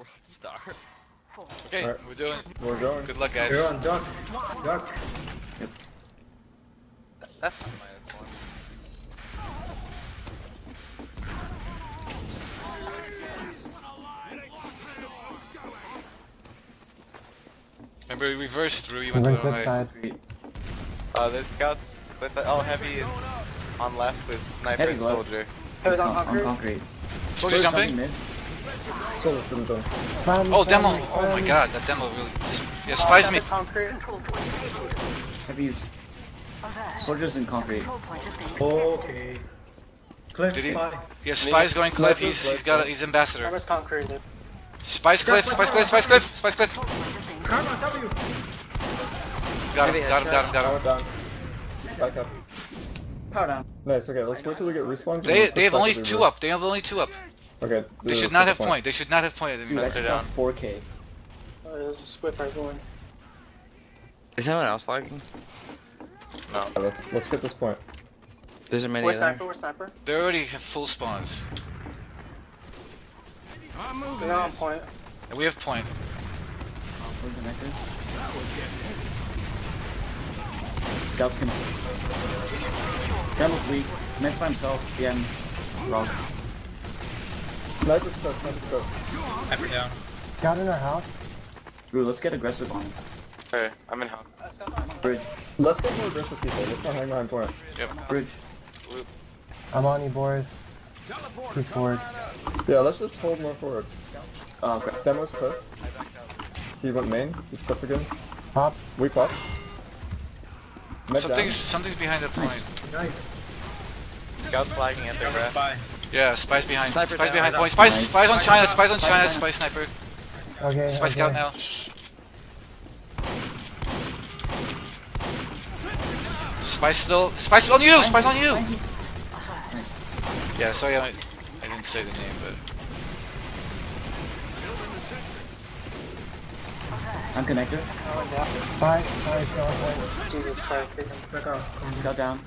Star. Okay, right. we're going. Good luck, guys. You're on duck. Duck. Yep. That's not -1. Remember, we reversed through. You went the wrong way. Side. The scouts with all heavy is on left with sniper Heavy and left. soldier. On concrete. Soldier jumping. Mid. Soldier's been done. Oh, demo. Oh my god, that demo really. Yeah, spies me. Heavy's. Soldiers in concrete. Okay. Cliff, Did he? spy. Yeah, spies going cliff. He's ambassador. concrete. Spies cliff. Spies cliff. Spies cliff. Spies cliff. Come on, W. Got him. Power down. Back up. Power down. Nice, okay, let's wait till we get respawns. They have only two up. They have only two up. Okay. They should not have point. They should not have point. Dude, I just got 4K. There's a split by going. Is anyone else lagging? No. Yeah, let's get this point. There's a many there. We're sniper. They already have full spawns. They're not on point. And we have point. Scouts can. Demo's weak. Mets by himself. Yeah, wrong. Sniper's close, sniper's close. Sniper down. Scout in our house. Ooh, let's get aggressive on him. Okay, I'm in house. Bridge. Let's get more aggressive people, let's not hang behind point. Yep. Bridge. I'm on you, Boris. Keep forward. Yeah, let's just hold more forward. Okay. Demo's cliff. He went main, he's cliff again. Popped. We pop. Med down. Something's behind the point. Nice. Scouts lagging at their breath. Yeah, spies behind. Sniper Spies down, behind right point. up. Spies. Spies on China. Spies on China. Spy sniper. Okay. Spy scout now. Spies still. Spies on you. Spies on you. Nice. Yeah. Sorry, I didn't say the name, but. I'm connected. Spy. Spy. Still on point. Jesus Christ, they can Back up. Scout down.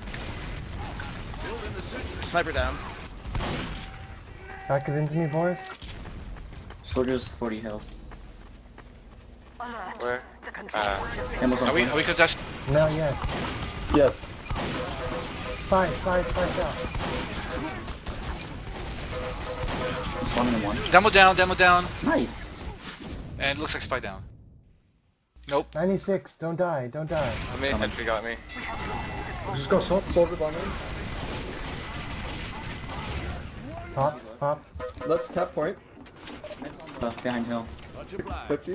Sniper down. Back it into me, Boris. Soldiers 40 health. Where? Demo's on Are we point. contest? No, yes. Yes. Spy. Spy. Spy. Scout. Spawning in one. Demo down. Demo down. Nice. And it looks like spy down. Nope. 96. Don't die. Don't die. How many sentry got me? Just go soldier bomb in. Popped. Popped. Let's cap point. Behind hill. 50.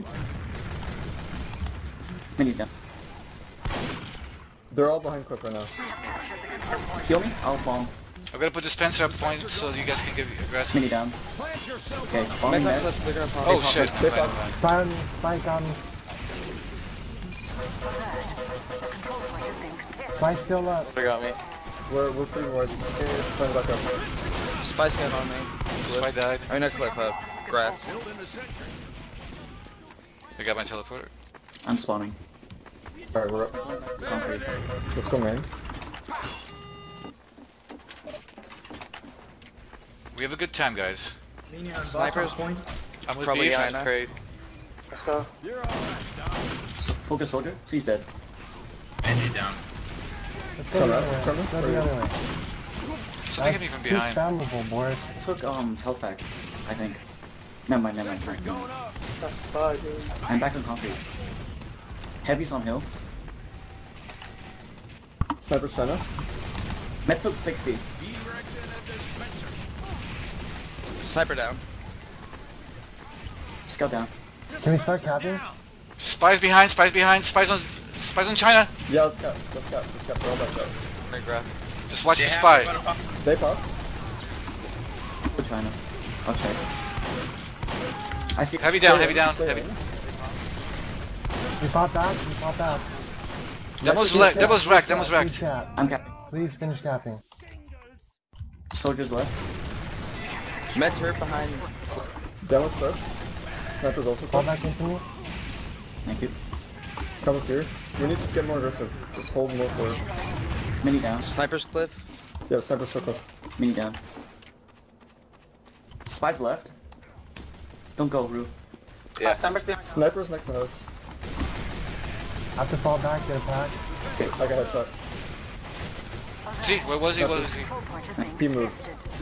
Mini's down. They're all behind cliff right now. Heal me. I'll bomb. I'm gonna put dispenser up point so you guys can get aggressive. Mini down. Okay. Bombing med. Oh shit. They Fine, pop. fine. Spy on me. Spy got me. Spy still up. They got me. We're pretty wide. Turn back up. Spy scan on me. Spy died. I mean, not cliff, grass. I got my teleporter. I'm spawning. Alright, we're up. Concrete. Let's go main. We have a good time, guys. Snipers. I'm with Probably Beef. behind crate. Let's go. Focus soldier. He's dead. Let's go Come the out, other way. come out. Go the other way. Something hit me from That's too behind. spammable, Boris. Took health pack. I think. Never mind. Never mind. Sorry. That's spy, dude. I'm back on concrete. Heavy's on hill. Sniper's China. Met took 60. Sniper down. Scout down. Can we start capping? Spies behind. Spies behind. Spies on China. Yeah, let's cap. Let's cap. Let's cap. They're all back up. I'm in grass. Just watch the spy. They pop. For China. I'll check. I see. Heavy down. Heavy Stay down. in. Heavy. We pop out. We pop out. Demo's wrecked. Demo's Please wrecked. cap. I'm capping. Please finish capping. Soldiers left. Meds hurt behind. Demo's cliff. Sniper's also Fall cliff. back into me. Thank you. Come up here. We need to get more aggressive. Just hold more forward. Mini down. Sniper's cliff. Yeah, sniper's so cliff. Mini down. Spies left. Don't go, Rue. Yeah. Sniper's behind. Sniper's next to us. I have to fall back, get a pack. Okay, I got a headshot. See, where was he? Where was he? He moved.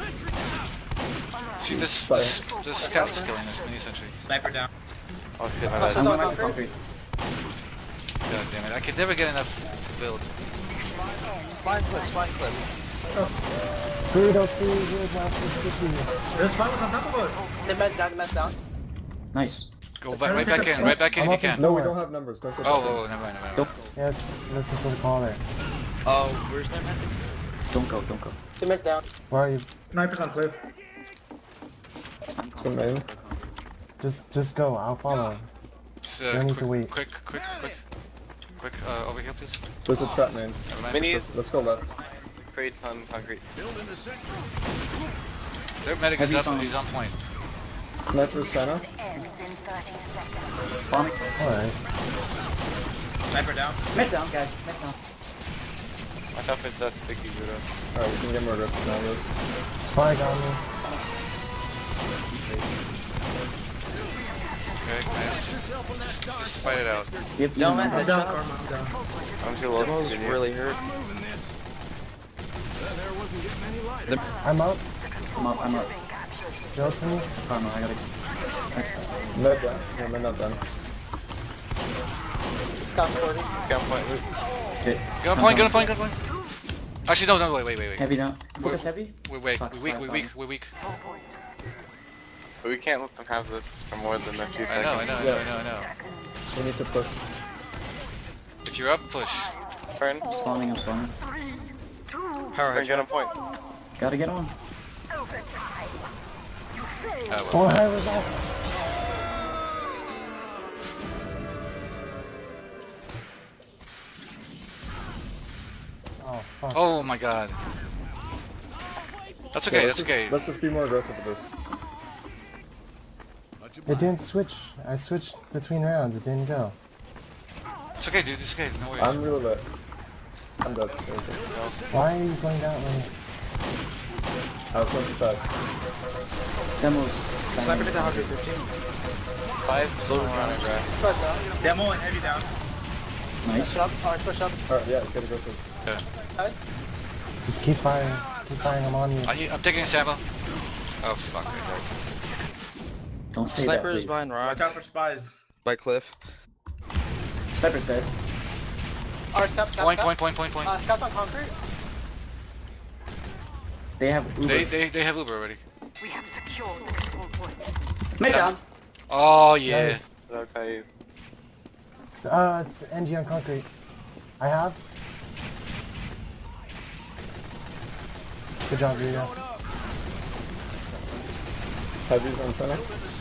See, this scout is killing us, mini sentry. Sniper down. Oh shit, my I'm bad. going back to concrete. God damn it, I can never get enough to build. Spine clip. Burrito food, good, master stickies. There's spine on top of us. The med's down. Nice. Go back, right back in if you can. No, we don't have numbers. Don't go back in. Oh, never mind, never mind. Yes, listen to the caller. Oh, where's that man? Don't go, don't go. The med's down. Where are you? Sniper's on cliff. It's the main. Just go, I'll follow. Just, Don't need to wait. Quick, over here, please. There's a trap main. Never mind. Mini Let's go left. crates on concrete. Their medic is Heavy's up, on. he's on point. Sniper's China. Bomb. Oh, nice. Sniper down. Med down, guys. Med down. Watch out for that sticky Budo. Alright, we can get more aggressive now, Liz. Spy got me. Okay, nice. Just fight it out. Yep, Down, man. I'm down. I'm down. I'm too low to continue. hurt. I'm up. I'm up. Build for me. Oh no, I gotta... Med down. No, med not done. Down 40. Gunpoint loot. Hit. Get on point. Actually, no, wait. Heavy down. Focus heavy. We're Fuck, weak. But we can't let them have this for more than a few I seconds. know. We need to push. If you're up, push. Fern, I'm spawning. Fern, get on point. Gotta get on. Oh, Oh, well. I was up. Oh, fuck. Oh my god. That's okay, that's okay. Let's just be more aggressive with this. It didn't switch. I switched between rounds. It didn't go. It's okay, dude, it's okay, no worries. I'm really lit. I'm dead. Why are you going that way? I was going too fast. Demos. Sniper hit 115. 5 slow running grass. Push down. Demo and heavy down. Nice. Push up. Alright, push up. Alright, yeah, get aggressive. Okay. Just keep firing. Just keep firing. I'm on you. I'm taking a sample. Oh fuck, I died. Don't say Sniper that, is please. behind rock Watch out for spies. by cliff. Sniper's dead. Alright, scout. Point. Scout's on concrete. They have Uber. They have Uber already. We have secured the control point. Med down. Oh yeah. Nice. Okay. It's engy on concrete. I have. Good job, Rita. Heavy's on China.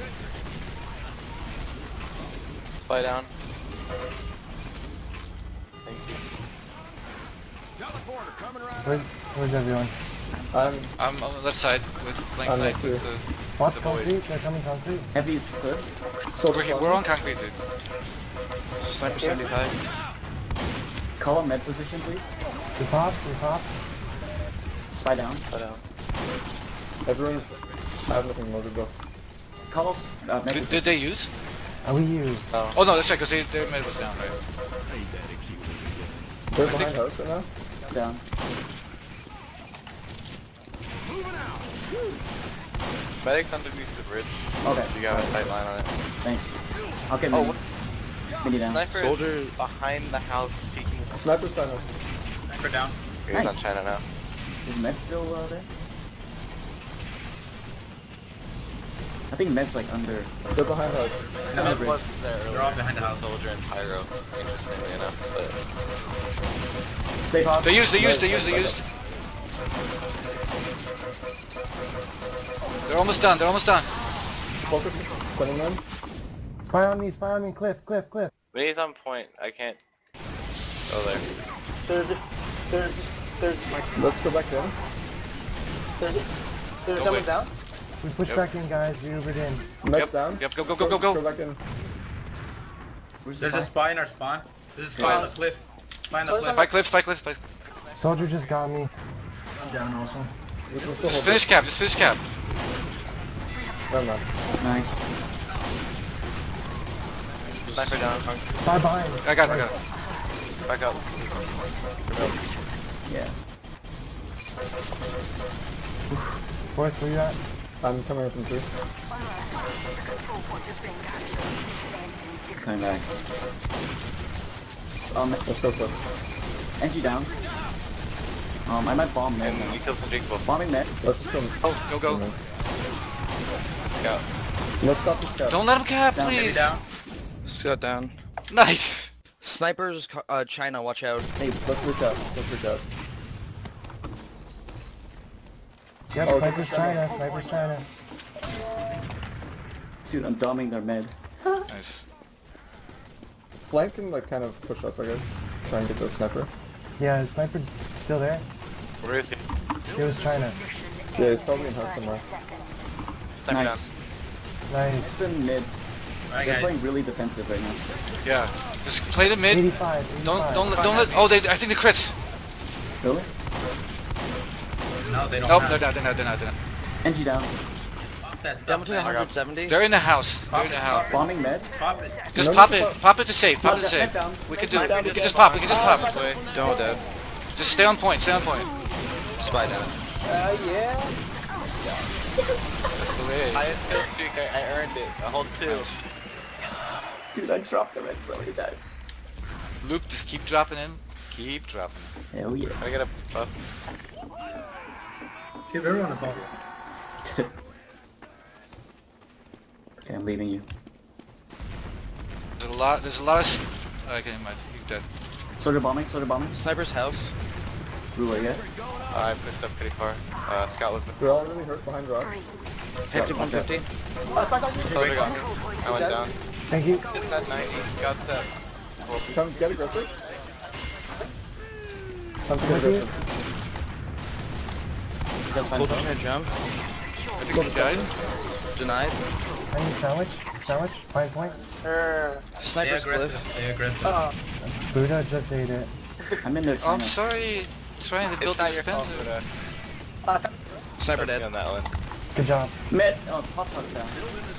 Spy down. Thank you. Where's everyone? I'm on the left side with playing I'm flank next with to Watch the boys. concrete. They're coming concrete. Heavy's cliff. We're on concrete, dude. Sniper 75. Call a med position, please. We popped. Spy down. Spy down. Everyone's... I have nothing loaded though. Call us med Did position. they use? We used. Oh no, that's right, because their med was down, right? They're I think- behind house right now. Down. Medic's underneath the bridge. Okay. You got a tight line on it. Thanks. I'll get Oh, mini. Mini down. Sniper Soldier- is behind the house peeking. Sniper's China. Sniper down. Okay, he's on Nice. China now. Is med still there? I think med's like under. They're behind house. Med was there earlier. They're all behind the house. Soldier and Pyro, interestingly enough. But They pop. They used. They're almost done. Focus. 29. Spy on me. Cliff. when he's on point, I can't go there. There's Let's go back in. someone down. We pushed back in, guys. We Ubered in. Med's down. Yep, go. Go back in. Where's There's the a spy? spy in our spawn. There's a spy on the cliff. Spy on the cliff. Spike cliff. Soldier just got me. I'm down also. We can still Just hold finish cap. it. Never mind. Nice. Sniper down. Spy behind. I got it. Back up. Yeah. Boris, where you at? I'm coming up in 3. Coming back. Let's go for it. Engy down. I might bomb mid And now. you killed some Jigsaw. Bombing mid. Let's go. Oh, go. Scout. Let's stop the scout. Don't let him cap, Down, please. Down. Scout down. Nice. Snipers, China, watch out. Hey, let's reach out. Yep, Oh, sniper's China. Dude, I'm doming their mid. Nice. Flank and like kind of push up, I guess. Try and get the sniper. Yeah, is sniper still there? Where is he? It was China. Yeah, he's probably in house somewhere. Sniper Nice. Nice. It's in mid. Alright, They're guys. playing really defensive right now. Yeah. Just play the mid. 85. Don't let. Oh, I think the crits. Really? No, they don't Nope, have. they're not. Engy down. Pop that Down stuff, to man. 170. They're in the house. Bombing mid. Pop it. Just No, pop no, it. Pop it to save. Pop it to Down, save. down. We can do it. Down, We can down. just pop. Don't dead. Just stay on point. Spy down. Yeah. That's the way. Highest kill streak, I earned it. A whole 2. Dude, I dropped the red so many times. Loop, just keep dropping him. Hell yeah. Can I get a buff? Give everyone a ball. Okay, I'm leaving you. There's a lot of. Okay, never mind. You're dead. Soldier bombing. Sniper's house. Ruler, yeah? I pushed up pretty far. Scout was We're all really hurt behind rock. 50, 150. Soldier got me. I went down. Thank you. Just at 90. Scout's at. Come get aggressive. Come to get Thank you. aggressive. This guy's fine. Full trying to jump. I think he died. Denied. I need sandwich. Fine point. Stay Sniper's cliff. aggressive. Stay aggressive. Buddha just ate it. I'm in there Oh, China. I'm sorry. Trying to build It's the not your fault, dispenser. but Sniper on dead. that one. Good job. Mid. Oh, pop tuck down.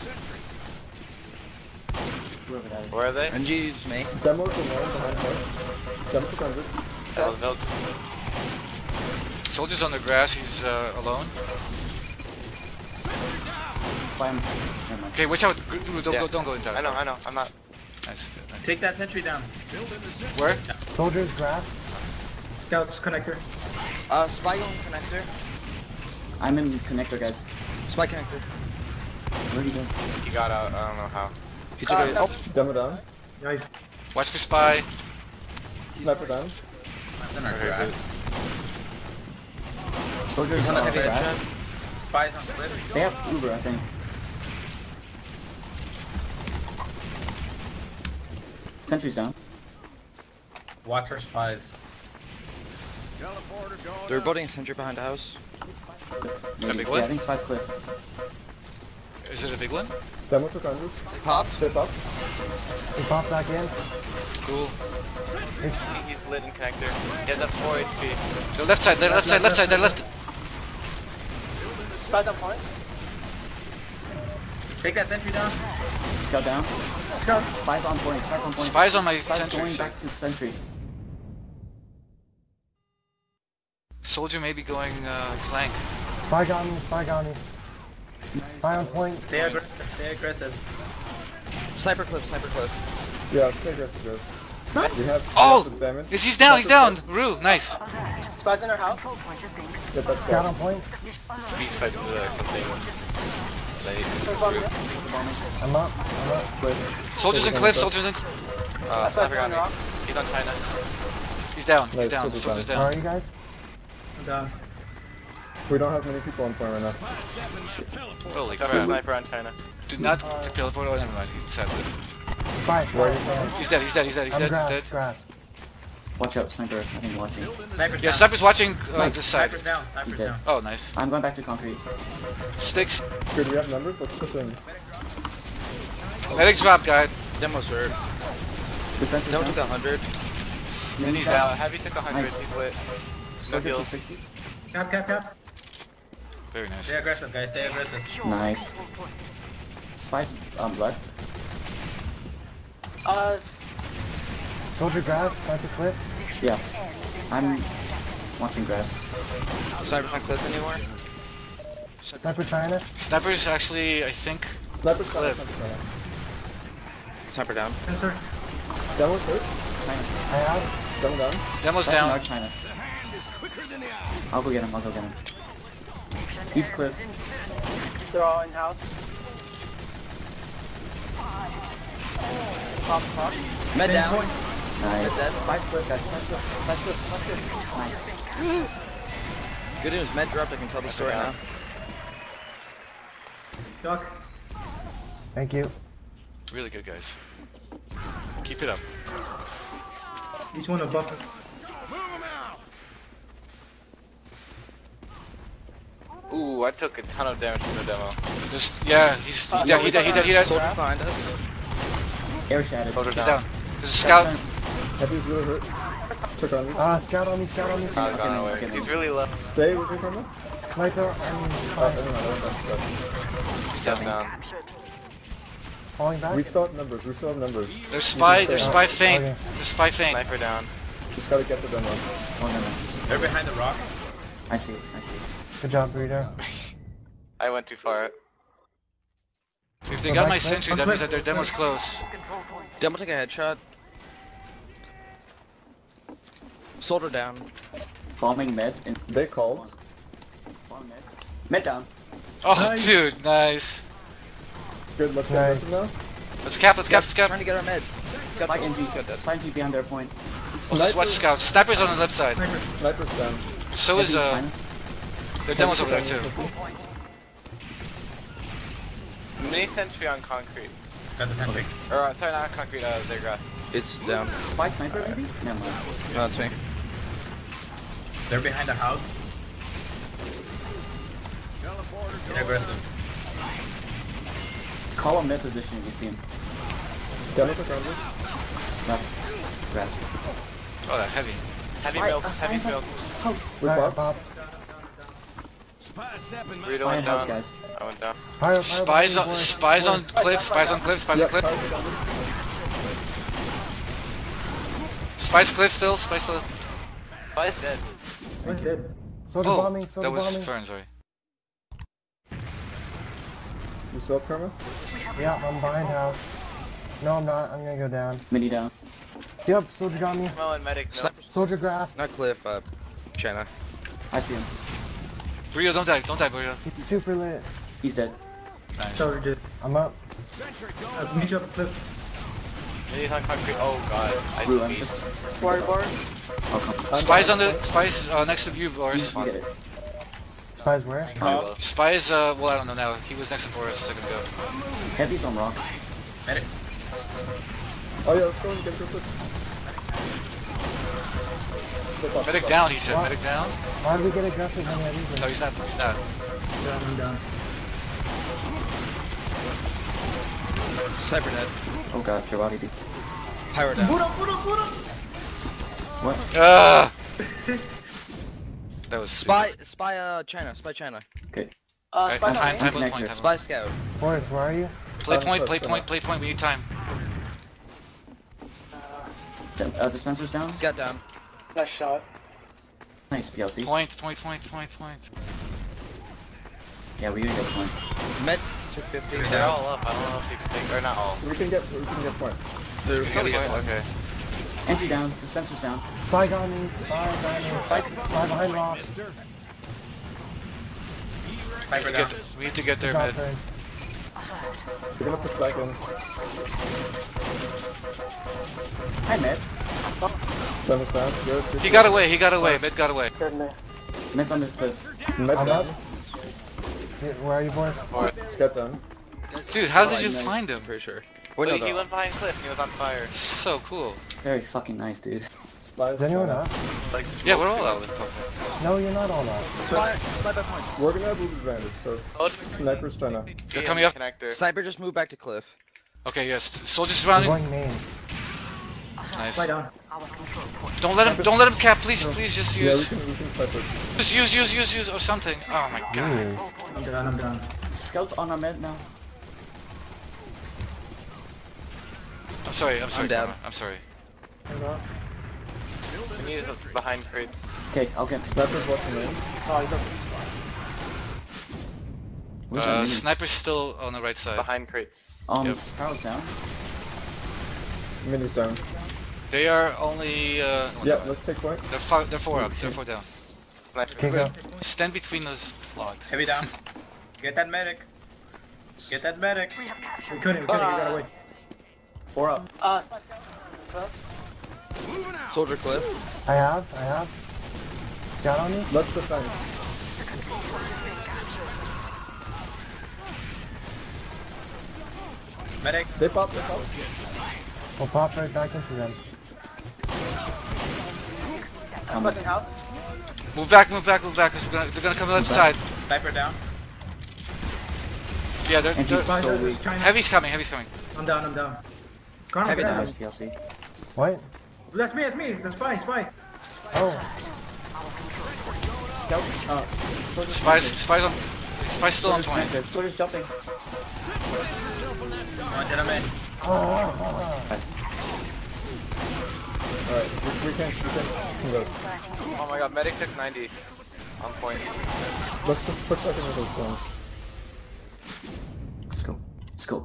Whoever that is. Where are they? NG's me. Demo to 1 behind her. Demo to 100. Eleville. Soldier's on the grass. He's alone. Spy him. Never mind. Okay, watch out. Don't go into that. I know. I'm not. Nice. Take that sentry down. Where? Soldier's grass. Scouts connector. Spy on connector. I'm in connector, guys. Spy connector. Where'd he go? He got out. I don't know how. He took a. Oh, Demo down. Nice. Watch for spy. Sniper down. That's in our grass. Soldiers on on a the heavy grass. Spies on cliff. They have Uber, I think. Sentry's down. Watch our spies. they're building a sentry behind the house. Maybe. big Yeah, one? I think Spy's cliff. Is it a big one? Demo to 100. Pop. Step up. We pop back in. Cool. He's lit in connector. He has up 4 HP. The left side. They're left. Spies on point. Take that sentry down. Scout down. Spy's on point. Spy's on my Spy's sentry. going back to sentry. Soldier may be going flank. Spy got me. Spy on point. Stay aggressive. Sniper cliff. Yeah, stay aggressive, guys. We have Oh! the damage. He's down. Rue, nice. Spies in our house. Get that Scout scout. on point. Beach fight something. I'm up. Soldiers in cliff. Sniper got me. He's on China. He's down. Nice, Soldier's Where down. are you guys? I'm down. We don't have many people on point right now. Holy Cover crap. sniper on China. Do not teleport. Oh, never mind. He's sad. Spy. He's dead. Grass. Watch out, sniper. I think watching. Sniper's Yeah, down. sniper's watching Nice. this side. Sniper's down. Sniper's He's dead. down. Oh, nice. I'm going back to concrete. Sticks. Good, we have numbers. Let's push in. Medic drop, guy. Demo's hurt. Dispenser's Demo down. took 100. And he's down. Heavy took 100. Nice. He's lit. No Soldier heals. 260. Cap. Very nice. Stay aggressive, guys. Stay aggressive. Nice. Spy's left. Soldier grass, sniper cliff. Yeah. I'm watching grass. Sniper on cliff anymore? Sniper China. Sniper's actually, I think, Sniper Cliff. China. Sniper down. Sensor. Demo's hurt. China. I have. Demo down. Demo's That's down. not China. I'll go get him, I'll go get him. He's cliff. They're all in house. Pop. Med down. Nice. dead. Spice cliff, guys. Spice cliff. Spice cliff. Spice cliff. Nice. Good news, med dropped. I can tell the story now. Duck. Thank you. Really good, guys. Keep it up. Each one a buffer. Ooh, I took a ton of damage from the demo. Just, yeah, he's he dead. Soldier behind us. Air shattered. Soldier He's down. down. There's a scout. Heavy's really hurt. Took on me. Scout on me, scout on me. Oh, gone away. okay, He's really low. Stay with me, Karma. Sniper on Step down. falling back. We still have numbers. We still have numbers. There's spy feint. Okay. There's spy feint. Sniper down. Just gotta get the demo. Oh, no. They're behind the rock. I see. I see. Good job, Burrito. I went too far. If they got my sentry, that means that their demo's close. Demo take a headshot. Soldier down. Bombing med. They called. Bomb med. Med down. Oh, dude, nice. Good, let's Nice. get now. Let's cap. Trying to get our meds. Spike NG. Spike NG behind their point. We'll just watch scouts. Sniper's on the left side. Sniper's down. So is China. their demo's over there too. Mini sentry on concrete. Got the sentry. Or sorry, not concrete. Their grass. It's down. Spy sniper maybe? Never mind. No, it's me. They're behind the house. Get aggressive. Call him mid position if you see him. Demo took on me. Left. Grass. Oh, that heavy. Heavy Spy- milk. Spy Heavy inside milk. House. We Sniper popped. popped. Burrito Spy went in house, down. guys. I went down. Fire Spies on cliff. Spies on cliff. Yeah, cliff. fire down. Spies cliff still. Spies still. Spy's dead. One dead. Soldier Oh, bombing, soldier that was bombing. Fern. Sorry. You still have Karma? Yeah, I'm behind house. No, I'm not. I'm gonna go down. Mini down. Yep, soldier got me. Mo and medic. No. Soldier grass. Not cliff, China. I see him. Burrito, don't die, Burrito. It's super lit. He's dead. Nice. Soldier dead. I'm up. Meet you up a cliff. Mini on concrete. Oh god. I Blue, I'm beat. just... Board. I'll come. Spies on the spies next to you, Boris. You get it. Spies where? Oh. Spies. Well, I don't know now. He was next to Boris a second ago. Heavy's on rock. Medic. Oh yeah, let's go and get this. Medic down, he said. Medic down. Why did we get aggressive on the other No, he's not. He's not. Down, I'm down. Sniper dead. Oh god, your body. Pyro down. What? That was Spy China. Okay. Okay, Spy time, down. point, time. Spy scout. Boris, where are you? Play point. We need time. Dispenser's down. Scout down. Nice shot. Nice, PLC. Point. Yeah, we gotta get point. Med took 50. They're all up. I don't know if you can take. Or not all. We can get point. They're Totally get point. Okay. Entry down. Dispenser's down. Spy got me. Spy behind rock. Sniper down. We need to get there, Drop mid. turn. We're gonna push back in. Hi, Med. Demo's down. Good. He got away. Mid got away. Med's on this cliff. Med I'm down. up. Where are you, Boris? Scout down. Dude, how did you Nice. find him? Pretty sure. Wait, Wait, he no, went behind cliff and he was on fire. So cool. Very fucking nice, dude. Spies Is anyone down. up? Like Yeah, we're all up. No, you're not all up. Spy by point. We're gonna have move advantage, so Sniper's China. They're coming up. Connector. Sniper just moved back to cliff. Okay, yes. Soldiers We're surrounding. going main. Nice. Spy down. Our control point. Don't let him cap, please. Just Yeah, we use. can Sniper. Just use or something. Oh my god. Jeez. I'm down. Scouts on our med now. I'm sorry, down. Karma. I'm sorry. We need is behind crates. Okay, I'll get Sniper's watching in. Oh, he's up. Where's that mini? Sniper's still on the right side. Behind crates. Yep. Sparrow's down. Mini's down. They are only. Yeah, let's take point. They're 4 up. They're 4 down. Sniper. Okay, go. Stand between those logs. Heavy down. Get that medic. Get that medic. We have captured. We couldn't, we gotta wait. 4 up. Soldier cliff. I have. Scout on me? Let's defend. The control point is being captured. Medic. They pop. We'll pop right back into them. Pushing house. Move back, because they're gonna come left side. Sniper down. Yeah, they're So weak. Heavy's coming. I'm down. Connor, Heavy get down. out. Nice PLC. What? That's me. That's spy. Oh, Scouts. Soldier's Spy's still on point. Soldier's jumping. Come on, gentlemen. Alright, we can go. Oh my god, medic took 90. On point. Let's just push back into those zones. Let's go.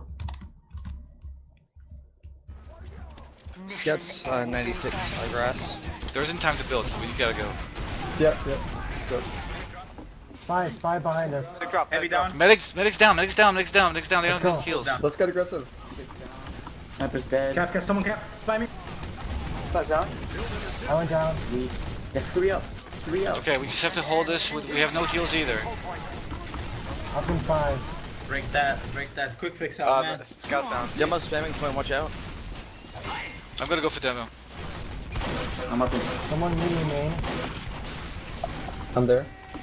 Scouts 96 on grass. There isn't time to build, so we gotta go. Yeah, let's go. spy behind us. Medic drop. Heavy down. Medics down. They don't go. have heals. Let's get aggressive. Sniper's dead. Cap, someone cap. Spy me. Push down. I went down. They're 3 up. Okay, we just have to hold this. We have no heals either. Up in 5. Break that quick fix out, man. Scout down. Demo spamming point, watch out. I'm gonna go for demo. I'm up in. Someone mini main. I'm there.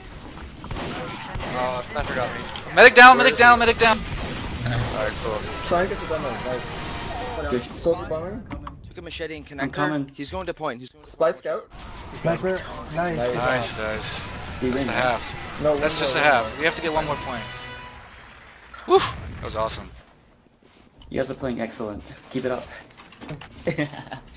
Oh, sniper got me. Medic down. Alright, cool. Try and get the demo. Nice. Good. Soldier bombing. Took a machete and connector. I'm coming. He's going to point. Spy scout. Sniper. Nice. Nice. We That's win. the half. No, That's just a half. We have to get one more point. Woo! That was awesome. You guys are playing excellent. Keep it up. The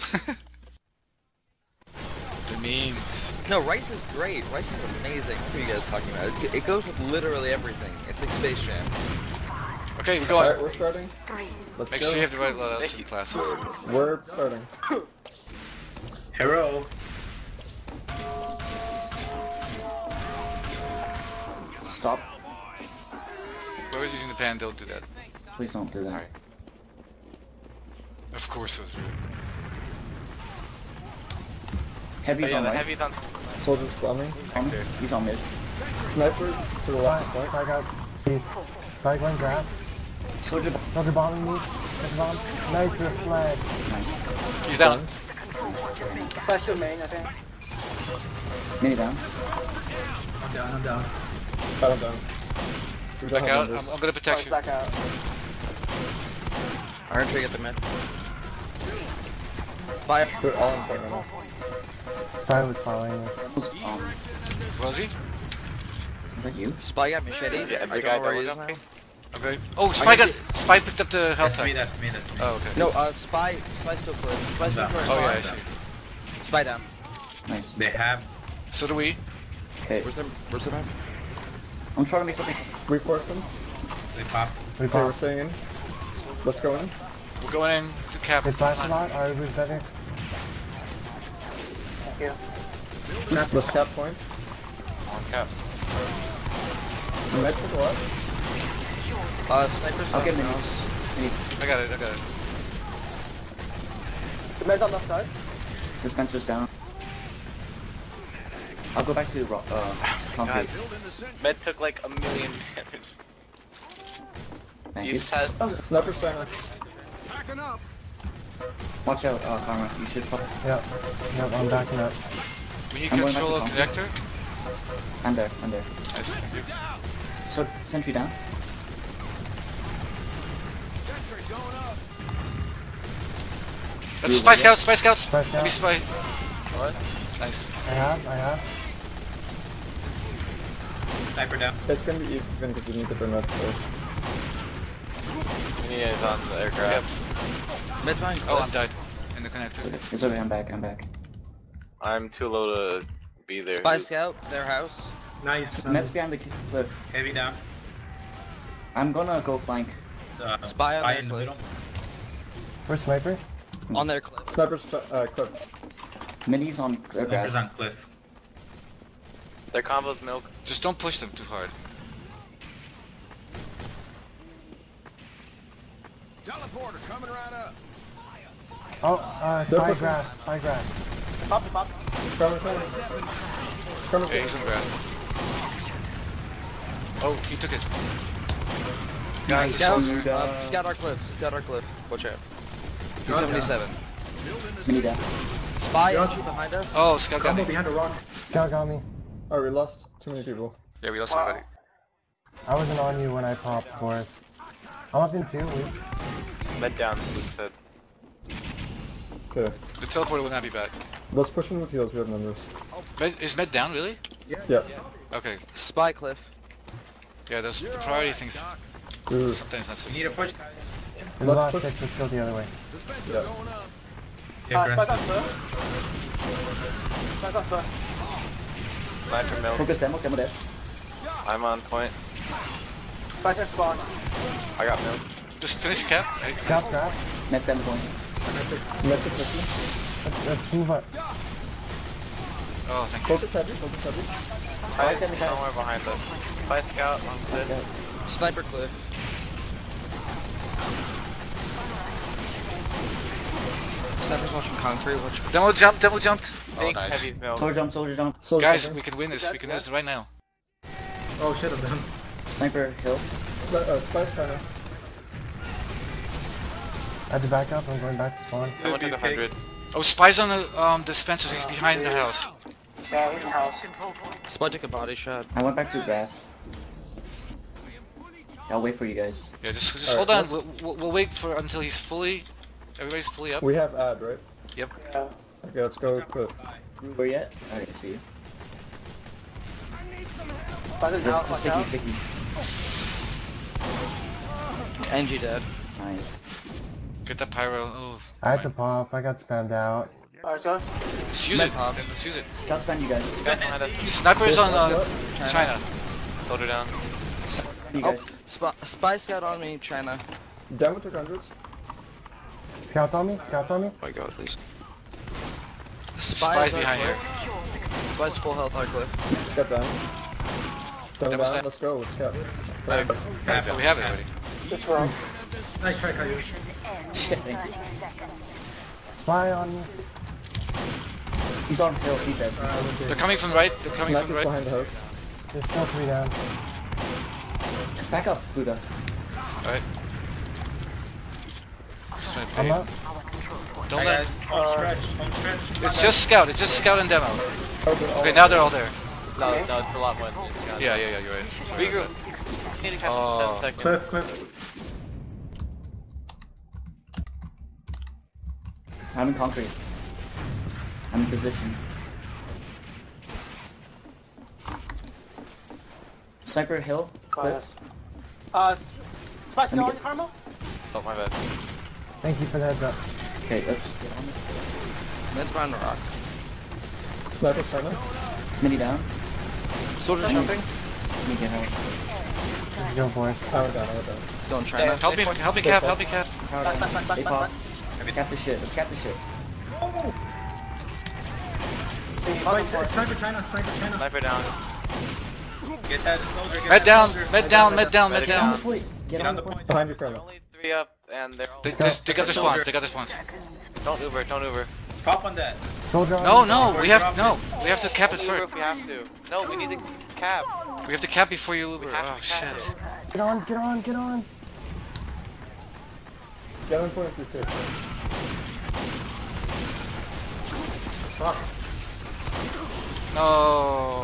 memes. No, Rice is great. Rice is amazing. What are you guys talking about? It goes with literally everything. It's like Space Jam. Okay, we're Alright, going. we're starting. Make Let's go. sure you have the right loadouts in classes. We're starting. Hero. Stop. Whoever's using the pan, don't do that. Please don't do that. Alright. Of course it was. Heavy's Yeah, on the right. heavy's on. Soldier's bombing. Okay. He's on mid. Snipers to the left. Point. Spy got beef. Spy going grass. Soldier. Soldier bombing me. Soldier bomb. Nice reflag. Nice. He's down. Special main, I think. Mini down. I'm down. Got him down. We don't Back have out. numbers. I'm gonna protect you. Back out. Iron Tree at the mid. Fire. They're all in point right now. Spy was following me. Rosie? Is that you? Spy got machete. Yeah, I big don't guy know where he is double now. jumping. Okay. Oh, Spy can Spy picked up the health That's me, tank. that's me. Oh, okay. No, Spy still clear. Spy still clear. Oh yeah, I see. Spy down. Nice. They have. So do we. Okay. Where's the man? I'm trying to make something. We force them. They popped. We Okay, we're popped. staying in. Let's go in. We're going in to cap. They flash a lot. Alright, we're better. Thank you. Let's cap point. On cap. Med to the left. Sniper's I'll get down. minis. I got it. The med's on left side. Dispenser's down. I'll go back to concrete. Med took like a million damage. Thank You you. test. Sniper's trying to. Watch out, Karma. You should probably. Yep, I'm backing up. We need I'm going control of back to connector. I'm there. Nice. Thank you. So, sentry down. That's Spy Scouts. Spy Scout. Let me spy. What? Nice. I have. Sniper down. It's gonna be even because we need to bring up the. Mini is on the aircraft. Mid's behind Oh, cliff. I'm died. In the connector. It's okay, I'm back, I'm back. I'm too low to be there. Spy scout, their house. Nice. Med's behind the cliff. Heavy down. I'm gonna go flank. Spy on their in the cliff. middle. Where's sniper? On their cliff. Sniper's cliff. Minis on Sniper's grass. on cliff. Their combo's milk. Just don't push them too hard. Oh, spy pushing. grass, spy grass. Pop. Carmen. Okay, he's on ground. Oh, he took it. Guys, Scout, Soldier. scout our cliff. Scout our cliff. Watch out. He's 77. Mini down. Spy entry behind us. oh, Scout got me. behind a rock. Scout got me. Oh, we lost too many people. Yeah, we lost somebody. I wasn't on you when I popped, Boris. I'm up in 2. Med down, Luke said. Okay. The teleporter will not be back. Let's push in with heals, we have numbers. Is Med down, really? Yeah. Okay. Spy cliff. Yeah, those the priority things Ooh. sometimes not so. We need a push, guys. There's a lot of push. sticks, let's go the other way. Yeah. Yeah, Spike grass. on first. Spike on first. Sniper milk. Focus demo dead. I'm on point. Spike on spawn. I got milk. Just finish cap. Scout's grass. Med's behind the point. Metric 50. Let's move up. Oh, thank you. Focus heavy. Fight somewhere behind us. Fight scout on Sid. Sniper cliff. Sniper's watching concrete. Watch. Demo jumped. Oh, Think nice. heavy milk. Soldier jump. Guys, we can win this. We can win this right now. Oh shit, I'm down. Sniper hill. Spice China. I had to back up, I'm going back to spawn. Someone took 100. Oh, Spy's on the dispensers. He's behind the house. Yeah, he's in house. Spy took a body shot. I went back to grass. I'll wait for you guys. Yeah, just Alright, hold on. We'll wait for until he's fully. Everybody's fully up. We have ad, right? Yep. Yeah. Okay, let's go cliff. Where yet? Okay, see you. Spike is out. Just Watch out. stickies. Engy dead. Nice. Get that pyro. Oh. I had to pop, I got spammed out. Alright, go. Let's use it. Let's use it. Scout span you guys. Guys behind us. Sniper's on China. Soldier down. You guys. Spy scout on me, China. Demo took hundreds. Scouts on me, scouts on me. Oh my god, please. Spy's on behind cliff. here. Spy's full health, our cliff. Step down. Demo Demo's down, down. let's go, let's go. Yeah, we have it already. It's wrong. Nice try, Caillou. Thank you. Spy on me. He's on hill, he's dead. They're coming from right. They're coming from Sniper's right. behind the house. There's still 3 down. Back up, Buddha. Alright. Just trying to I'm pay. up. Don't Hi let. guys, home stretch, home stretch. It's just scout. It's just scout and demo. Okay, now they're all there. No, it's a lot more than just scout. Yeah, you're right. Sorry about Regroup. Need to catch Oh. 7 seconds. Cliff. I'm in concrete. I'm in position. Sniper hill, cliff. Spike Let me still on get- Carmel? Oh, my bad. Thank you for the heads up. Okay, let's get on it. Med's behind the rock. Sniper China. Mini down. Soldier jumping. Let me get out. Let's go, boys. I went down. Don't China. Help me cap. Help me cap. They pop. Let's cap the shit. Let's cap the shit. Sniper China. Sniper down. Get that soldier, get Med that down. soldier. Med down. Medic Get on the down. point. Get on the point. Behind you, Carmen. Only 3 up, and they're all... They got their spawns. They got their spawns. Don't Uber. Pop on that. Soldier on No, me. we have to cap it Uber first. if we have to. No, we need to cap. We have to cap before you Uber. have Oh to cap shit. it. Get on, get on, get on. Get on point if you could. No.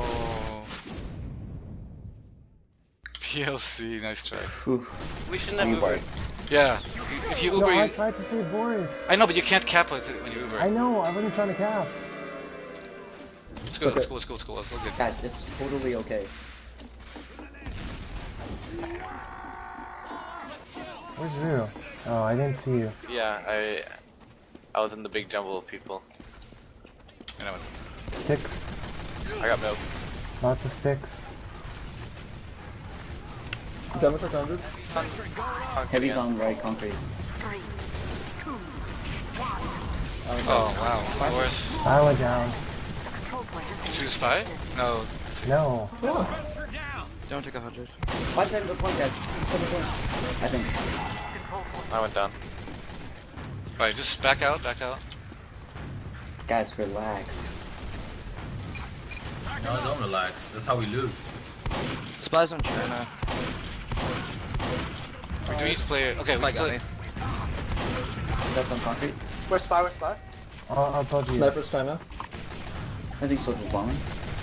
PLC, nice try. Oof. We shouldn't have Ubered. Yeah. If you Uber, No, I you... tried to save Boris. I know, but you can't cap it when you Uber. I know, I wasn't trying to cap. Let's go. Let's go. Good. Guys, it's totally okay. Where's Rue? Oh, I didn't see you. Yeah, I was in the big jumble of people. You know what? Sticks. I got milk. Lots of sticks. Demo for 100. Heavy's on right concrete. Oh wow, of course. I went down. Choose 5? No. No. Don't take 100. Spike right at the point, guys. Spike the point. I think. I went down. Alright, just back out, back out. Guys, relax. No, don't relax. That's how we lose. Spies on China. We do need to play it. Okay, we Spy got play. me. Steps on concrete. Where's Spy? Where's Spy? I'll tell you. Sniper's China. I think Soldier's bombing.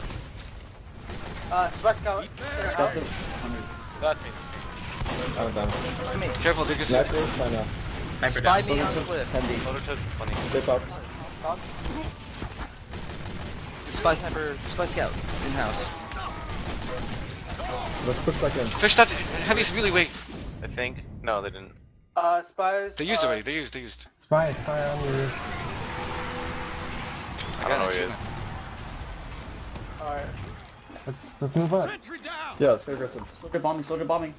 Spy scout. Scouts at 100. That's me. I went down. Careful, they just. Sniper's China. Sniper down. Spy me on the Soldier cliff. 70. Motor took 20. They popped. Spy sniper, spy scout, in-house. Let's push back in. Fish that heavy's really weak. I think. No, they didn't. Spies. They used already, they used. Spy on you. I don't know where he is. Alright. Let's move up. Yeah, let's get aggressive. Soldier bombing, soldier bombing.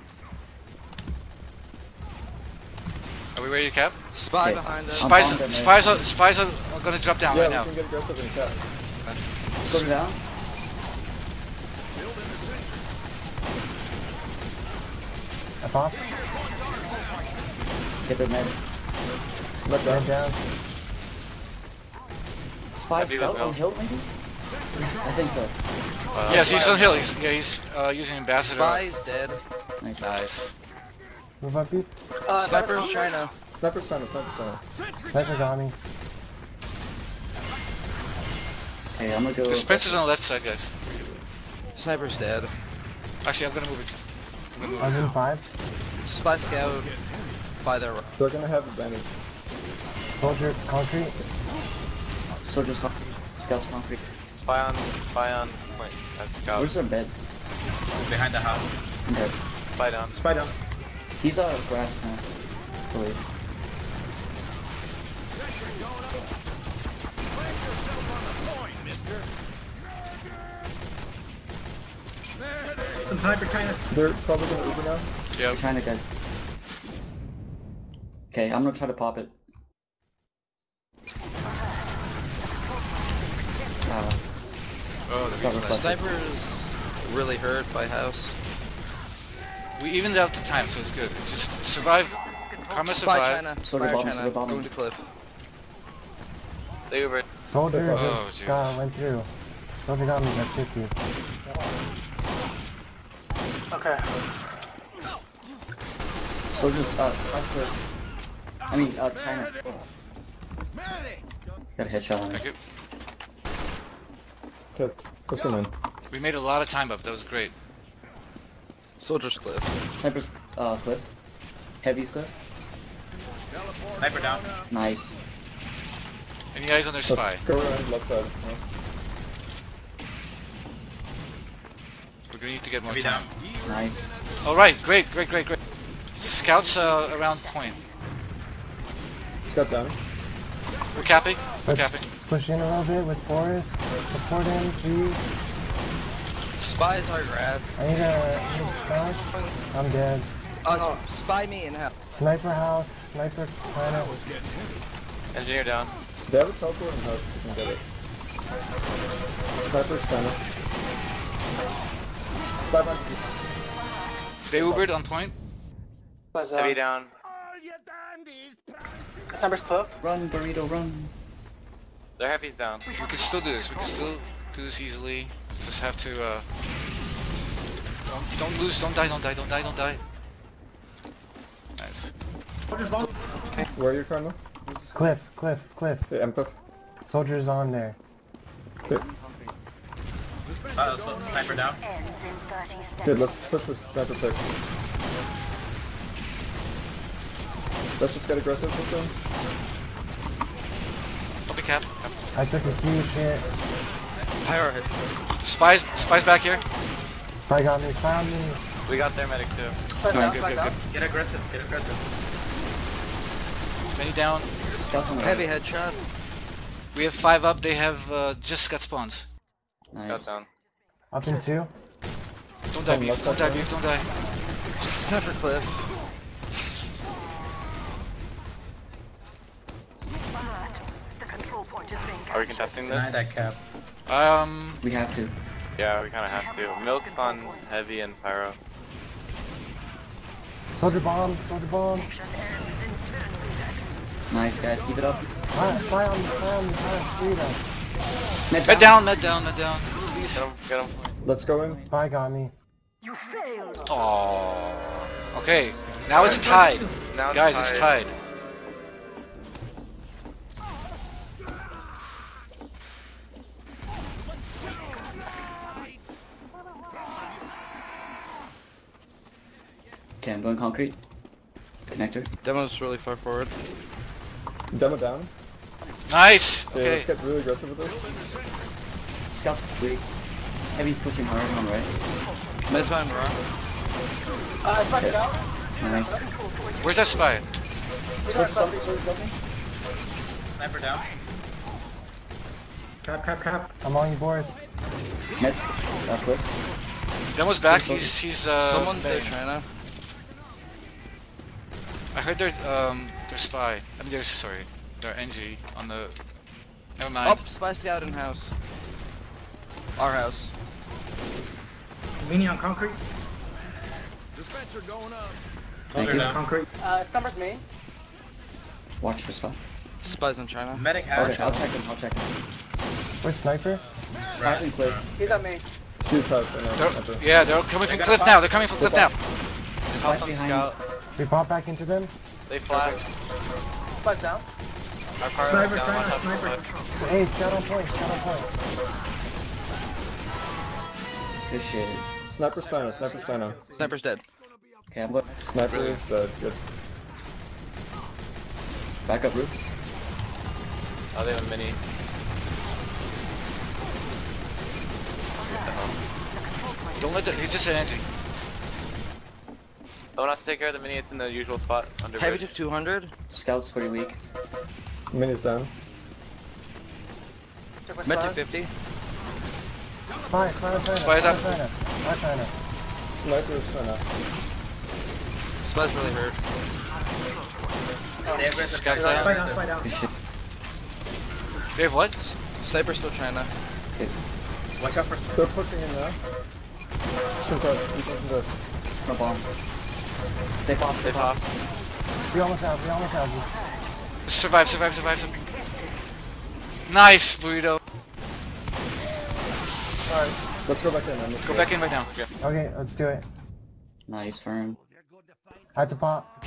Are we ready to cap? Spy Okay. behind us. Spies are gonna drop down Yeah, right we now. can get aggressive and cap. Soldier down. I popped. Get their med. Let down. Man down. Spy Heavy scout with on milk. hill, maybe? I think so. Yes, he's on hill. He's using ambassador. Spy's dead. Nice. Nice. Move up, beef. Sniper's China. Sniper's China, Sniper's China. Sniper got me. Okay, I'm gonna go. The Spencer's on the left side, guys. Sniper's dead. Actually, I'm gonna move it. I was in 5. Spy scout by their right. They're gonna have advantage. Soldier concrete. Soldier's concrete. Scout's concrete. Spy on point. That's scout. Where's their bed? Behind the house. Okay. Spy down. Spy down. He's grass now. I believe. Sniper China. They're probably gonna Uber now. Yeah. China, guys. Okay, I'm gonna try to pop it. Oh, the Got beast last. reflected. Sniper's really hurt by house. We evened out the time, so it's good. Just survive. Karma Spy survive. China. Soldier Spy bombing, China. soldier bombing. Going to cliff. They Uber. Soldier Oh, just jeez. went through. Soldier got me at 50. Okay. Soldier's spice clip. I mean, China. Got a headshot on Thank it. you. Okay, let's go in. We made a lot of time up. That was great. Soldier's cliff. Sniper's clip. Heavy's clip. Sniper down. Nice. Any eyes on their spy? Let's go around left side. We're gonna need to get more Heavy time. down. Nice. All right, great. Scouts around point. Scout down. We're capping. We're Let's capping. push in a little bit with Forest. Support him, please. Spy's our grad. I need a sandwich. I'm dead. Spy me in house. Sniper house. Sniper China. Engineer down. They have a teleport in house if you can get it. Sniper's China. Spy behind you. They Ubered on point. Spies Heavy down. Sniper's cliff. Run, burrito, run. Their heavy's down. We can still do this. We can still do this easily. Just have to. Don't lose. Don't die. Nice. Where are you, Karma? Cliff. The empath. Soldier's on there. Okay. So sniper down. Good, let's push with sniper pick. Let's just get aggressive with them. I'll be cap. I took a huge hit. Higher hit. Spies back here. Spy got me. Spy on me. We got their medic too. Spies down. Good. Spies down. Get aggressive. Get aggressive. Many down. Scouts on the Heavy right. headshot. We have 5 up. They have just got spawns. Got Nice. down. Up in 2. Don't die, beef. Don't die, beef. Don't die. Sniper cliff. The control point is being Are we captured. contesting Deny this? that cap. We have to. Yeah, we kind of have to. Milk's on heavy and pyro. Soldier bomb, soldier bomb. Nice guys, keep it up. Ah, spy on me, free them. Med down, med down, med down. Please. Get him. Let's go in. Spy got me. You failed. Oh. Okay, now it's tied. Now it's Guys, it's tied. Okay, I'm going concrete. Connector. Demo's really far forward. Demo down. Nice. Okay, Okay. let's get really aggressive with this. Scouts weak. Heavy's pushing hard on right. Med's fine, raw. Spike it out. Nice. Where's that spy? Somebody jumping. Sniper down. Crap. I'm on you, Boris. Meds. Clip. Demo's back. He's Someone's there, staying. China. I heard their spy. I mean, their engy on the. Never mind. Up, spy scout in house. Our house. Mini on concrete. Thank you. Concrete. Summer's main. Watch for spot. Spies in China. Medic Okay, out. I'll check him. Where's Sniper? Spies in clip. He's on main. She's hard. Yeah, they're coming from cliff now. They're coming from cliff now. Spies On behind. scout. We pop back into them? They flash. Spike down. Our pyro Sniper, down on top of the sniper. cliff. Hey, scout on point, scout on point. Good shit. Sniper's final. Sniper's final. Sniper's dead. Okay, I'm going. Sniper is dead. Good. Back up roof. Oh, they have a mini. Don't let the. He's just an engy. Someone has to take care of the mini. It's in the usual spot under Heavy bridge. took 200. Scouts pretty weak. Mini's down. Med took 50. Spy on China. Spy it up. China. On China. Sniper is final. Spy's really hurt. Scout's Spy down. down. Good shit. They have what? Sniper's still China. Good. Watch out for They're pushing in now. Contest. We can contest. No bomb. They pop. They pop. We almost have this. Survive. Nice, burrito. Alright. Let's go back in. Go back in right now. Okay, let's do it. Nice, firm. I had to pop.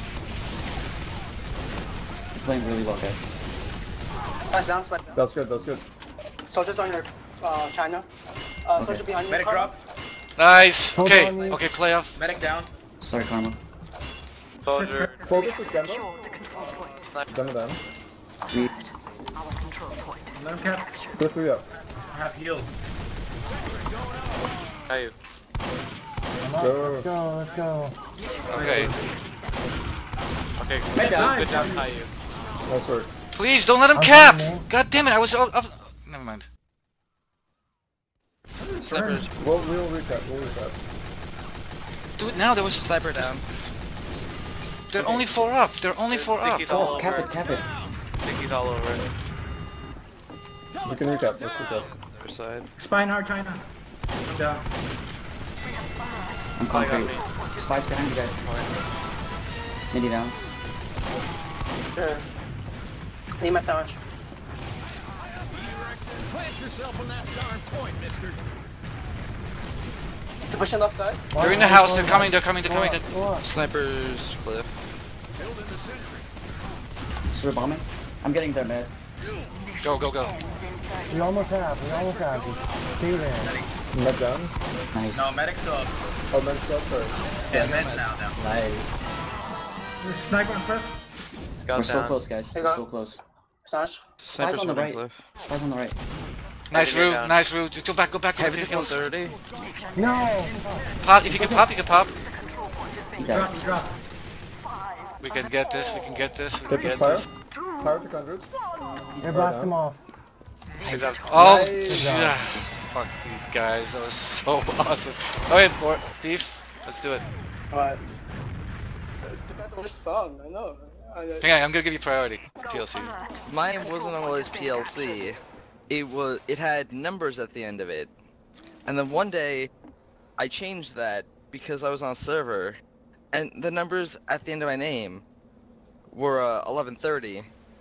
You're playing really well, guys. Spike down. Spike down. That's good. That's good. Soldiers on your China. Soldier behind you. medic Carl. drop. Nice. Hold Okay. on, you. Okay. Playoff. Medic down. Sorry, Karma. Soldier. Focus is demo. Secure the control point. Demo down. We. Our control point. Let him cap. Go 3 up. I have heals. How you? I'm up. Go. Let's go. Okay. Okay. Med down. Good job, Caillou. Nice work. Please don't let him I'm cap. coming, man. God damn it! I was up. Never mind. Sniper's. We'll recap. We'll recap. Do it now. There was. Sniper down. They're only 4 up. They're only 4 up. Sticky's all Oh, cap over. it, cap it. Sticky's all over it. We can recap. Let's recap. Other side. Spy in hard China. I'm down. I'm concrete. Spies behind you guys. Midi down. Sure. Need my sandwich. To push on left side. They're in the house. They're coming. They're coming. Sniper's cliff. So we're bombing. I'm getting there, man. Go. We almost have. Just stay there. Med down. Nice. No, medic's up. Oh, med's up. Sorry. Yeah, med's now. Nice. There's sniper on cliff. Scout We're down. so close, guys. Hey, We're go. so close. Sandwich. Sniper's on the holding right. cliff. Spies on the right. Nice Heavy route. down. Nice route. Go back. Heavy Heavy took 130. No! Pop. If you can pop, you can pop. He died. Drop. We can get this, we can get this, we Get can this get fire. this. Fire to 100. Hey, blast him off. Oh, Nice. yeah. Fuck you guys, that was so awesome. Alright, Beef, let's do it. But depends on which song. I know. Hang on, I'm gonna give you priority. PLC. Mine wasn't always PLC. It had numbers at the end of it. And then one day, I changed that because I was on a server, and the numbers at the end of my name were 1130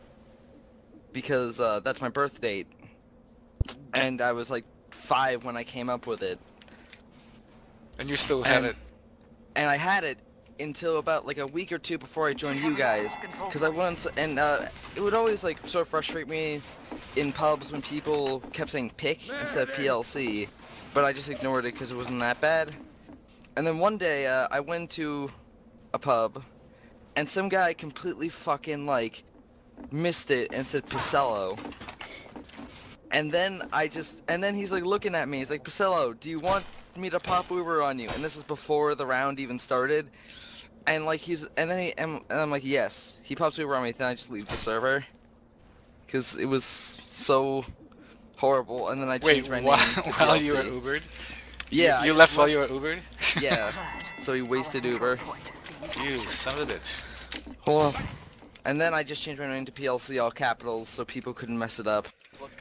because that's my birth date, and I was like 5 when I came up with it. And you still have it. And I had it until about like a week or 2 before I joined you guys, because I wanted to, and it would always like sort of frustrate me in pubs when people kept saying pick instead of PLC, but I just ignored it because it wasn't that bad. And then one day I went to a pub, and some guy completely fucking like missed it and said Picello. And then he's like looking at me, he's like, Picello, do you want me to pop Uber on you? And this is before the round even started. And like and I'm like, yes. He pops Uber on me, then I just leave the server. Cause it was so horrible, and then I changed my name to while you were PLC. Ubered? Yeah. You left while you were Ubered? Yeah. So he wasted Uber. You son of a bitch. Well, and then I just changed my name to PLC, all capitals, so people couldn't mess it up.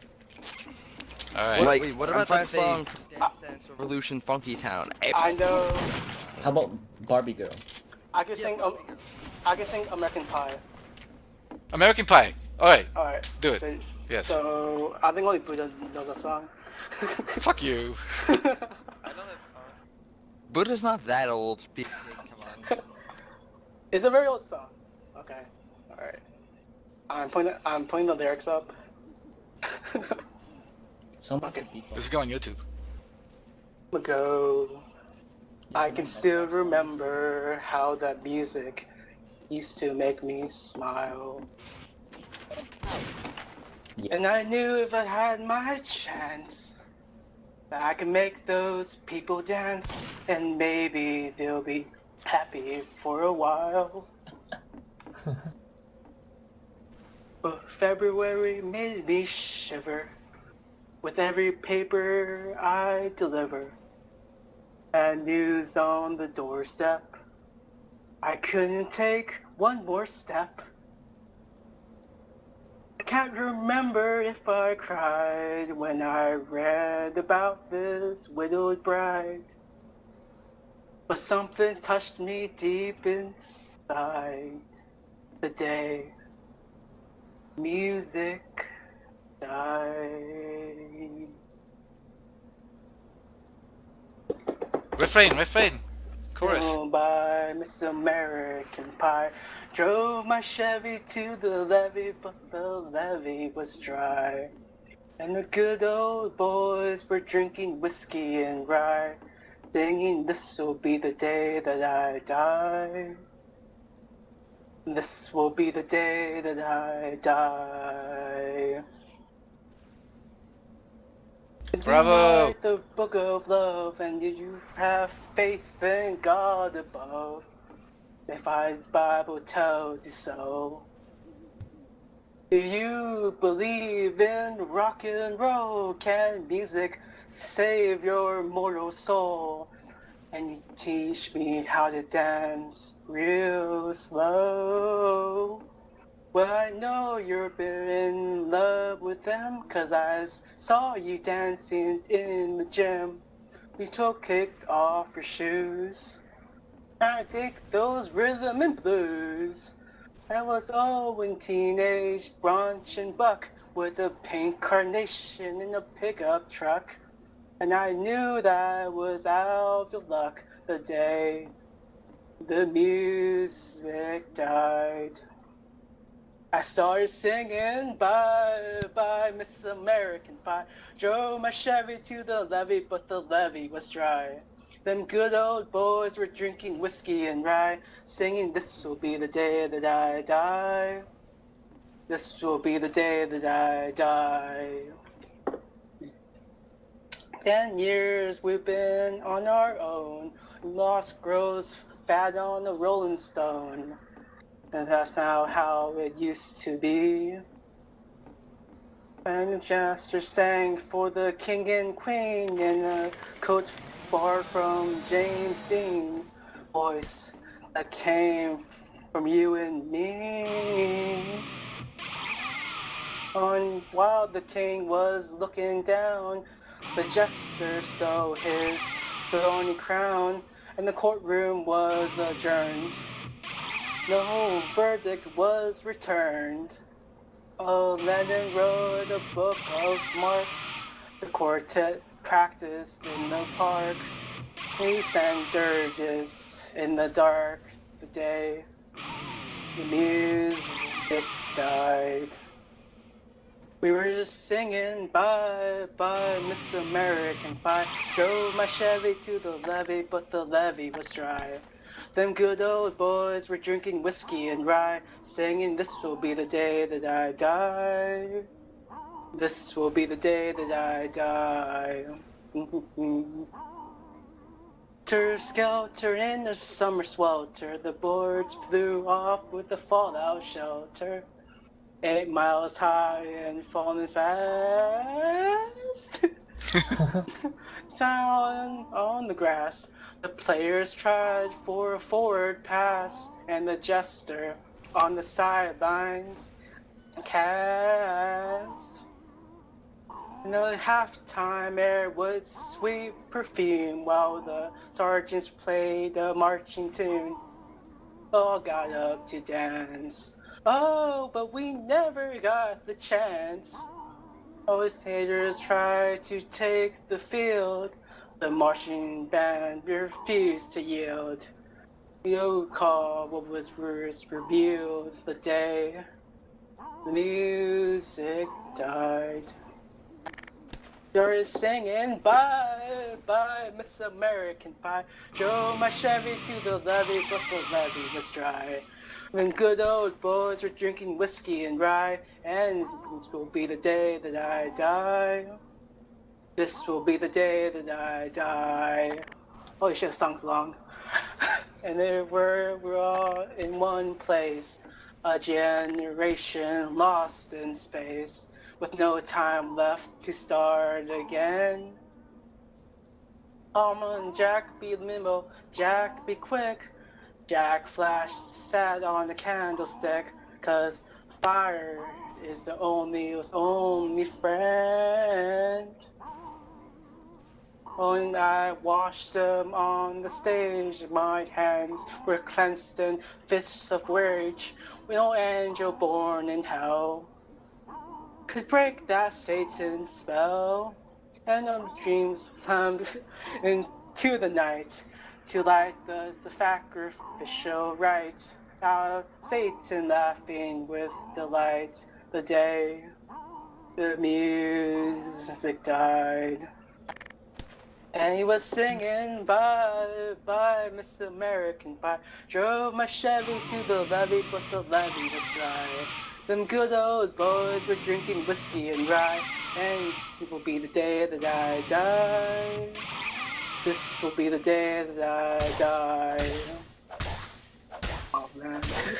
Alright. Wait, what about that song from Dance Dance Revolution Funky Town? I know. How about Barbie Girl? I can sing American Pie. American Pie. Alright. Alright. Do it. So, Yes. So I think only Buddha knows that song. Fuck you. I know that song. Buddha's not that old. Beefcake, come on. It's a very old song. Okay. Alright. I'm putting the lyrics up. So much people. This is going on YouTube. Ago, I can still remember how that music used to make me smile. And I knew if I had my chance that I could make those people dance, and maybe they'll be happy for a while. But February made me shiver with every paper I deliver, and news on the doorstep. I couldn't take one more step. I can't remember if I cried when I read about this widowed bride, but something touched me deep inside the day music died. Refrain. Chorus. Oh, by Miss American Pie. Drove my Chevy to the levee, but the levee was dry. And the good old boys were drinking whiskey and rye, singing, this will be the day that I die. This will be the day that I die. Bravo! Write the book of love, and did you have faith in God above? If His Bible tells you so. Do you believe in rock and roll? Can music save your mortal soul? And you teach me how to dance real slow. Well, I know you've been in love with them, 'cause I saw you dancing in the gym. You kicked off your shoes. I dig those rhythm and blues. I was in teenage brunch and buck with a pink carnation in a pickup truck. And I knew that I was out of luck the day the music died. I started singing bye Miss American Pie. Drove my Chevy to the levee, but the levee was dry. Them good old boys were drinking whiskey and rye, singing, this will be the day that I die. This will be the day that I die. 10 years we've been on our own. Lost grows fat on a rolling stone. And that's now how it used to be. And Jester sang for the king and queen in a coach far from James Dean. Voice that came from you and me. On while the king was looking down, the jester stole his thorny crown, and the courtroom was adjourned. No verdict was returned. Oh, Lennon wrote a book of marks. The quartet practiced in the park. We sang dirges in the dark. The day the music died. We were just singing bye, bye, Miss American Pie. Drove my Chevy to the levee, but the levee was dry. Them good old boys were drinking whiskey and rye, singing, this will be the day that I die. This will be the day that I die. Skelter in the summer swelter, the boards flew off with the fallout shelter. 8 miles high and falling fast. Down on the grass, the players tried for a forward pass, and the jester on the sidelines cast. And the halftime air was sweet perfume while the sergeants played a marching tune. All got up to dance. Oh, but we never got the chance. Always haters tried to take the field. The marching band refused to yield. No call what was first revealed the day the music died. You're singing bye, bye, Miss American Pie. Drove my Chevy to the levee, but the levee was dry. When good old boys were drinking whiskey and rye, and this will be the day that I die. This will be the day that I die. Holy shit, the song's long. And we're all in one place, a generation lost in space, with no time left to start again. Almond Jack be limbo, Jack be quick. Jack Flash sat on the candlestick, 'cause fire is the only friend. When I watched them on the stage, my hands were clenched in fists of rage. No angel born in hell could break that Satan spell. And dreams flamed into the night to light the sacrificial rite. Satan laughing with delight the day the music died. And he was singing bye, bye, Miss American Pie. Drove my Chevy to the levee, but the levee was dry. Them good old boys were drinking whiskey and rye, and this will be the day that I die. This will be the day that I die. Oh man.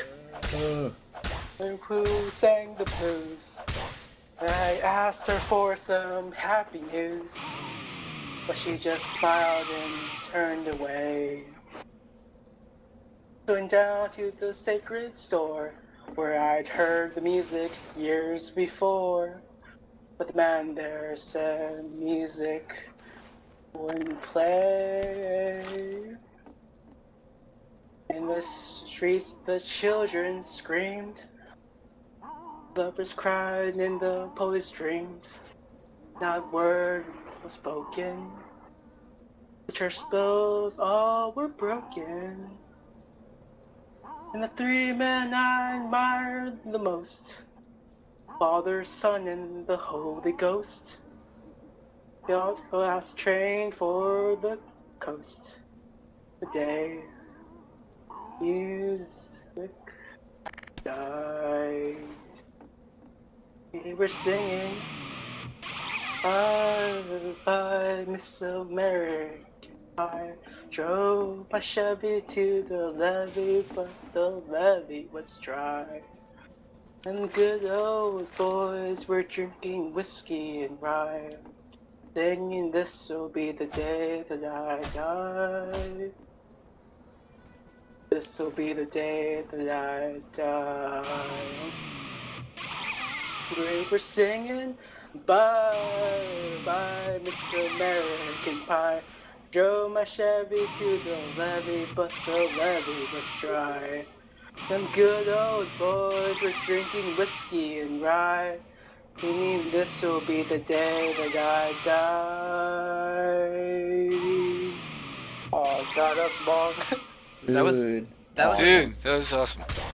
And who sang the blues? I asked her for some happy news, but she just smiled and turned away. Going down to the sacred store, where I'd heard the music years before. But the man there said music wouldn't play. In the streets the children screamed, lovers cried and the poets dreamed. Not a word was spoken. The church bells all were broken. And the 3 men I admired the most, Father, Son, and the Holy Ghost, they all last trained for the coast. The day music died. We were singing bye, bye, Miss American I drove my Chevy to the levee, but the levee was dry. And good old boys were drinking whiskey and rye, singing this'll be the day that I die. This'll be the day that I die. We were singing bye, bye, Mr. American Pie. Drove my Chevy to the levee, but the levee was dry. Some good old boys were drinking whiskey and rye, thinking this'll be the day that I die. Oh, God, that's long. That was Dude, that was awesome.